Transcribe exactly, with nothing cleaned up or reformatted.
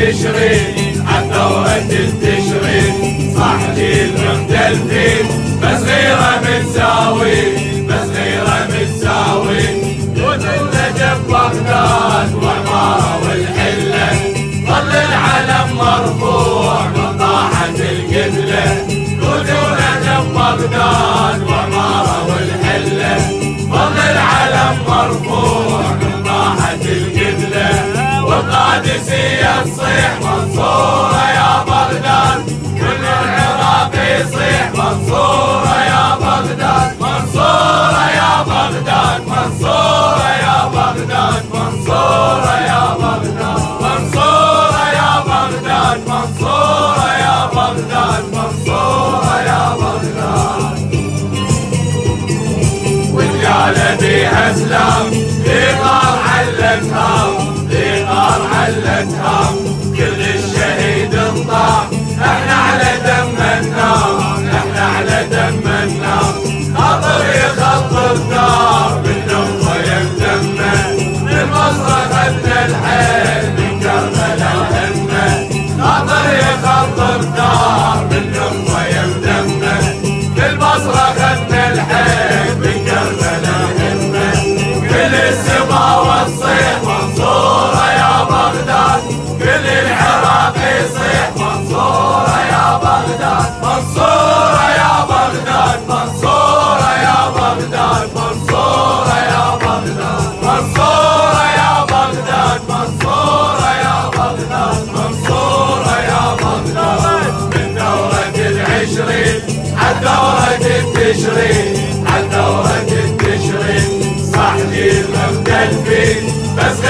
التشرين عالثورة التشرين صاحبي المختلفين بس غيره متساوي بس غيره متساوي جود النجف بغداد وعمارة والحلة ظل العلم مرفوع من طاحت القبلة جود ونجف بغداد وعمارة والحلة ظل العلم مرفوع من طاحت القبلة والقادسية تصيح منصورة يا بغداد كل العراق يصيح منصورة يا بغداد منصورة يا بغداد منصورة يا بغداد منصورة يا بغداد منصورة يا بغداد منصورة يا بغداد منصورة يا بغداد والجالة بيها اسلام لغار علتها لغار علتها كل الشهيد انطاح احنا على دم النار احنا على دم النار خاطر يخطر دار بالنوبة يمدمه من مصر اخذنا الحيل من كربلاء الهمه خاطر يخطر دار بالنوبة يمدمه من مصر اخذنا الحيل من كربلاء الهمه كل السما والصيح منصورة يا بغداد كل العراق يصيح منصورة يا بغداد منصورة يا بغداد منصورة يا بغداد منصورة يا بغداد منصورة يا بغداد منصورة يا بغداد منصورة يا بغداد من دورة العشرين عالدورة التشرين عالدورة التشرين صاحبي المختلفين بس